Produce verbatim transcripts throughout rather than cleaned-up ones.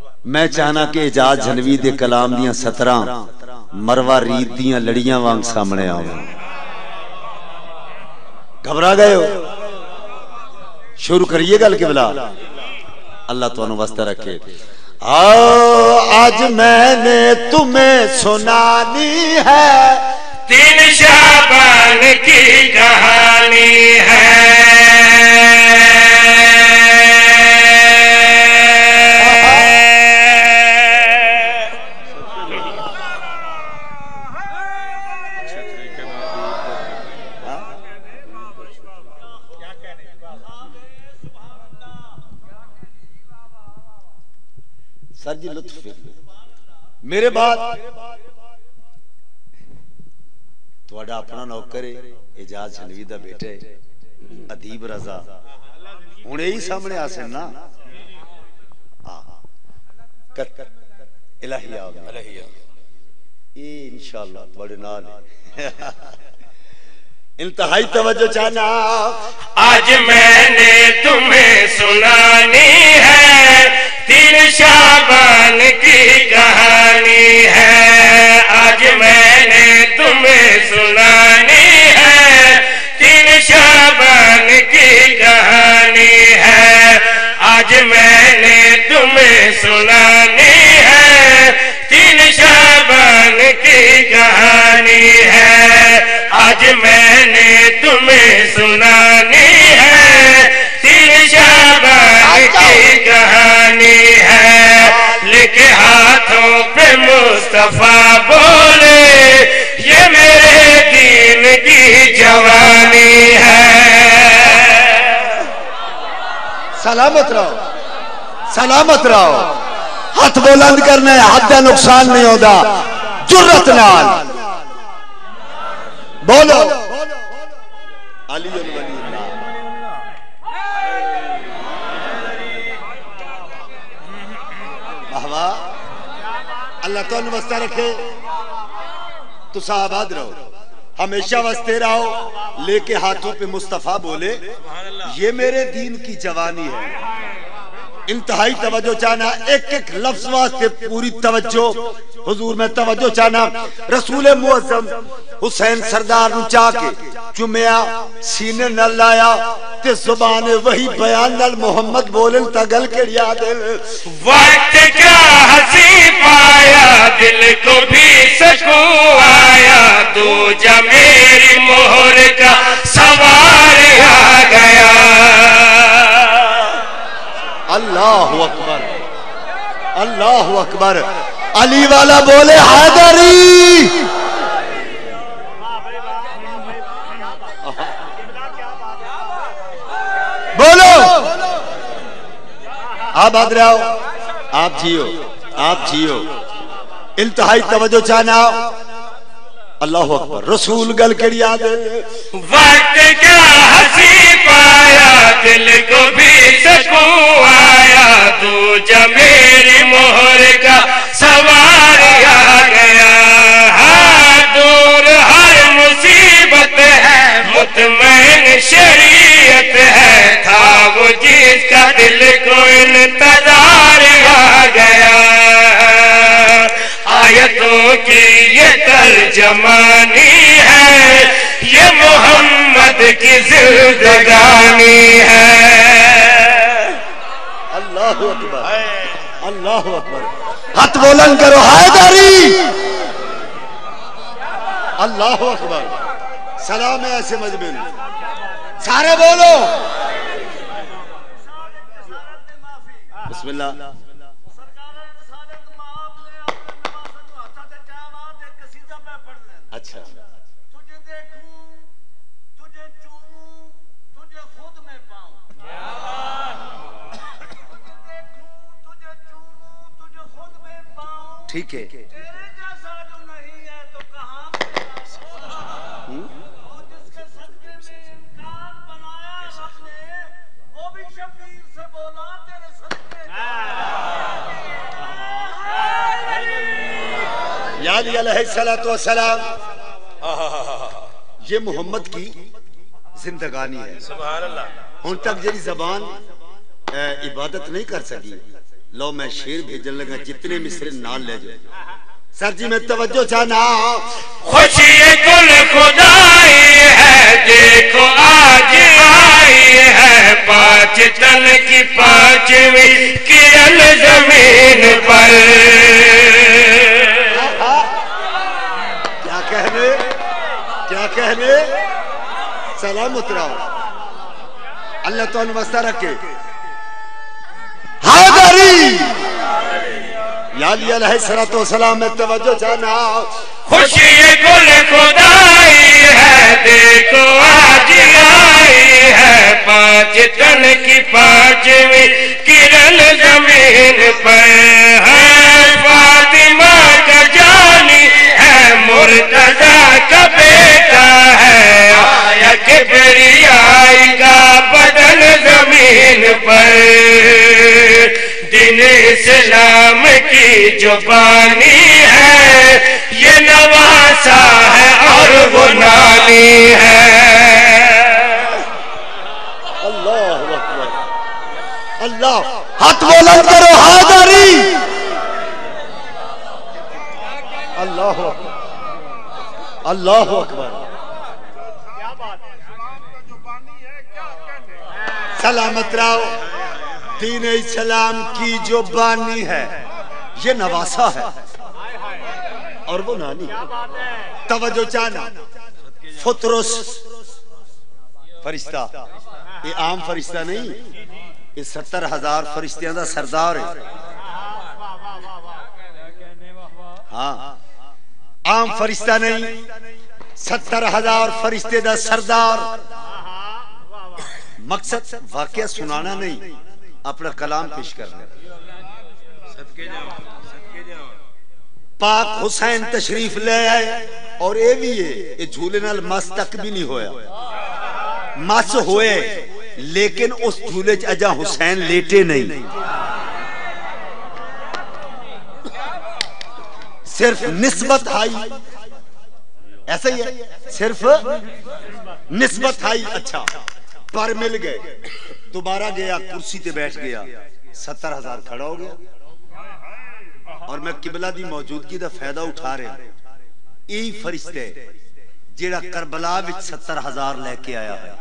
میں چاہنا کہ اجاز جھنوی دے کلام دیاں سترہ مروا ریت دیاں لڑیاں وانگ سامنے آؤں. گھبرا گئے ہو؟ شروع کریے گل قبلہ. اللہ تو انہوں واسطہ رکھے. آج میں نے تمہیں سنانی ہے تین شعبان کی کہانی ہے. سر جی لطف میرے بعد تھوڑا اپنا نوکر ہے اجاز جھنوی دا بیٹے ادیب رضا ہن یہی سامنے آسن نا الہی آگا یہ انشاءاللہ تھوڑے نال انتہائی توجہ چاہنا. آج میں نے تمہیں سنانی ہے تین شعبان کی کہانی ہے. آج میں نے تمہیں سنانی ہے تین شعبان کی کہانی ہے. آج میں نے تمہیں سنانی ہے تین شعبان کی کہانی ہے. آج میں نے تمہیں سنانی ہے تین شعبان کی کہانی ہے. لکھے ہاتھوں پہ مصطفیٰ بولے یہ میرے دین کی جوانی ہے. سلامت رہو سلامت رہو. ہاتھ بلند کرنا ہے حد نقصان نہیں ہوتا. جرت نال بولو علی الولی بہوا. اللہ تو ان واسطہ رکھے تو آباد رہو ہمیشہ واسطے رہو. لے کے ہاتھوں پہ مصطفیٰ بولے یہ میرے دین کی جوانی ہے. انتہائی توجہ چاہنا ایک ایک لفظ واسطے پوری توجہ حضور میں توجہ چاہنا. رسول معظم حسین سردار نو چاہ کے چمیا سینے نہ لایا تے زبان وہی بیان نال محمد بولن تا گل کے یاد. وقت کیا ہنسی پایا دل کو بھی سکون آیا تو جب میری مہر کا سوار آ گیا. اللہ اکبر اللہ اکبر. علی والا بولے حیدری. بولو آپ آدھر آؤ آپ جیو آپ جیو. انتہائی توجہ چاہنا. اللہ اکبر. رسول گل کڑی یاد. وقت کیا ہنسی پایا دل کو بھی سکون آیا تو جب میری مہر کا سوار آ گیا. ہاں دور ہر مصیبت ہے مطمئن شریعت ہے تھا وہ جس کا دل کو انتظار آ گیا. آیتوں کی یہ ترجمانی ہے یہ محمد کی زندگانی ہے. اللہ اکبر اللہ اکبر. ہاتھ بلند کرو حیدری. اللہ اکبر. سلام ہے ایسے مجمل سارے بولو بسم اللہ. اچھا تجھے دیکھوں تجھے چوموں تجھے خود میں پاؤں. تجھے دیکھوں تجھے چوموں تجھے خود میں پاؤں. ٹھیک ہے. تیرے جیسا جو نہیں ہے تو کہاں اور جس کے صدقے میں انکار بنایا رب نے وہ بھی شبیر سے بولا تیرے صدقے. یا علی علیہ السلام. یہ محمد کی زندگانی ہے. سبحان اللہ. ان تک جی زبان عبادت نہیں کر سکی لو میں شیر بھیجنے لگا جتنے مصرے نال لے جائے سر جی میں توجہ چاہنا خوشی کل خدائی ہے دیکھو آج آئی ہے پانچ تن کی پانچویں کرن زمین پر کیا کہنے کیا کہنے سلام اتراؤ اللہ تو انوستہ رکھے حاضری یا علی علیہ السلام میں توجہ چاہنا خوشی کل خدائی ہے دیکھو آج آئی ہے پانچ تن کی پانچویں کرن زمین پر ہے فاطمہ کا جانی ہے مرتضیٰ کا بیٹا ہے آیا کبریائی کا بدن زمین پر دین اسلام کی جو بانی ہے یہ نواسا ہے اور وہ نانی ہے اللہ اکبر اللہ ہاتھ بلند کرو حاضری اللہ اکبر اللہ اکبر سلامت رہو دین اسلام کی جو بانی ہے یہ نواسا ہے اور وہ نانی توجہ چاہنا فطرس فرشتہ یہ عام فرشتہ نہیں یہ ستر ہزار فرشتیاں دا سردار ہے ہاں عام فرشتہ نہیں ستر ہزار فرشتے دا سردار مقصد واقعہ سنانا نہیں اپنا کلام پیش کرنا پاک حسین تشریف لے آئے اور اے بھی ہے یہ جھولے نال مس تک بھی نہیں ہویا مس ہوئے لیکن اس جھولے اجا حسین لیٹے نہیں صرف نسبت آئی ایسا ہی ہے صرف نسبت آئی اچھا پر مل گئے دوبارہ گیا کرسی تے بیٹھ گیا ستر ہزار کھڑا ہو گیا اور میں قبلہ دی موجودگی دا فائدہ اٹھا رہا ہوں یہی فرشتے جیڑا کربلا وچ ستر ہزار لے کے آیا ہے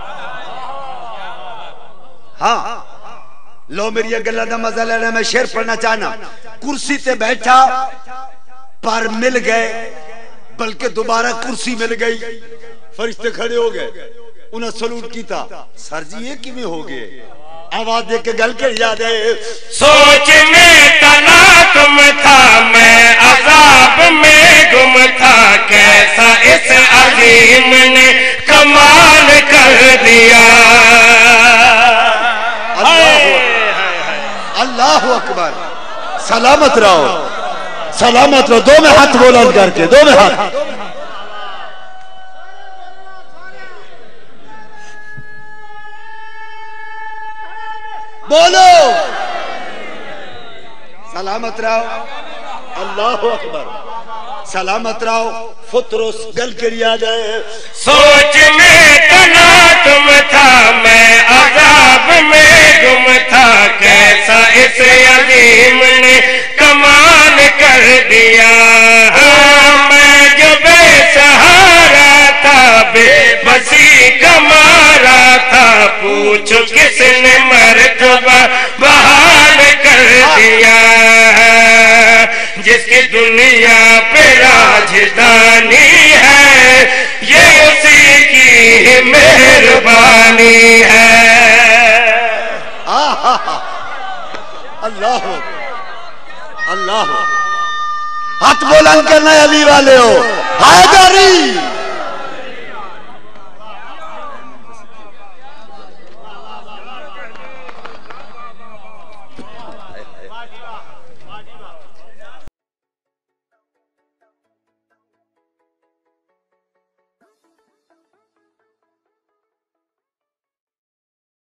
ہاں لو میری گلہ دا مزہ لینا میں شعر پڑھنا چاہنا کرسی تے بیٹھا پر مل گئے بلکہ دوبارہ کرسی مل گئی فرشتے کھڑے ہو گئے انہیں سلوٹ کیتا سر جی یہ کیویں ہو گئے آواز دے کے گل کے یاد ہے سوچ میں تنا تم تھا میں عذاب میں گم تھا کیسا اس عظیم نے کمال کر دیا اللہ اکبر سلامت رہو سلامت رہو دو میں ہاتھ بلند کر کے دو میں ہاتھ بولو سلامت رہو اللہ اکبر سلامت رہو فطرس گل کے یاد ہے سوچ میں تنا تم تھا میں عذاب میں گم تھا کیسا اس عظیم نے کمال کر دیا میں جو بے سہارا تھا بے بسی کا مارا تھا پوچھو کس نے مرتبہ بحال کر دیا جس کی دنیا پہ راجدانی ہے یہ اسی کی مہربانی ہے اللہ اللہ ہاتھ بلند کرنا علی والے ہو حیدری